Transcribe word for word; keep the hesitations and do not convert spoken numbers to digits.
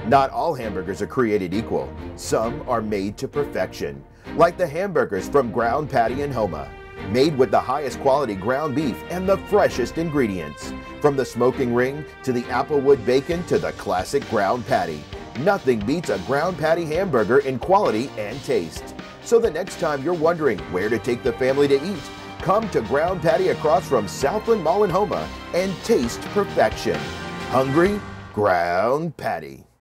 Not all hamburgers are created equal. Some are made to perfection, like the hamburgers from Ground Patty in Houma. Made with the highest quality ground beef and the freshest ingredients. From the smoking ring to the applewood bacon to the classic ground patty. Nothing beats a ground patty hamburger in quality and taste. So the next time you're wondering where to take the family to eat, come to Ground Patty across from Southland Mall in Houma and taste perfection. Hungry? Ground Patty.